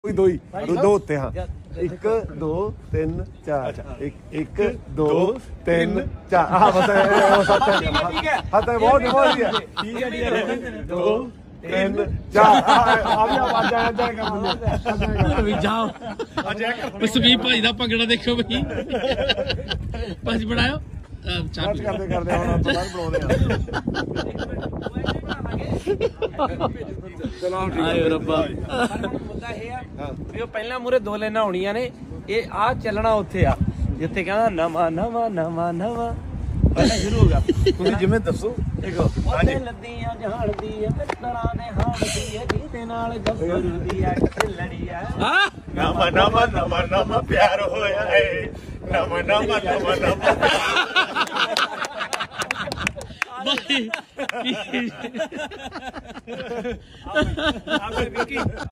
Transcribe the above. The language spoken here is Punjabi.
दो उत्ते हाँ 1 2 3 4 1 2 3 4 हाँ बस हाँ तो बहुत है 2 3 4 जाओ स्मीप भाई दा भंगड़ा देखो भाई भाजी बनाओ करते करते ਪਹਿਲਾਂ ਮੂਰੇ 2 ਲਾਈਨਾਂ ਹੋਣੀਆਂ ਨੇ ਇਹ ਆ ਚੱਲਣਾ ਉੱਥੇ ਆ ਜਿੱਥੇ ਕਹਿੰਦਾ ਨਵਾਂ ਨਵਾਂ ਨਵਾਂ ਨਵਾਂ ਪਹਿਲਾਂ ਸ਼ੁਰੂ ਹੋ ਗਿਆ ਤੁਸੀਂ ਜਿਵੇਂ ਦੱਸੋ ਦੇਖੋ ਉਹਦੇ ਲੱਦੀਆਂ ਜਹਾੜਦੀ ਐ ਪਿੱਤਰਾਂ ਦੇ ਹਾੜਦੀ ਐ ਜਿਹਦੇ ਨਾਲ ਗੱਭਰੂ ਦੀ ਐ ਲੜੀ ਐ ਨਵਾਂ ਨਵਾਂ ਨਵਾਂ ਨਵਾਂ ਪਿਆਰ ਹੋਇਆ ਏ ਨਵਾਂ ਨਵਾਂ ਨਵਾਂ ਨਵਾਂ भाई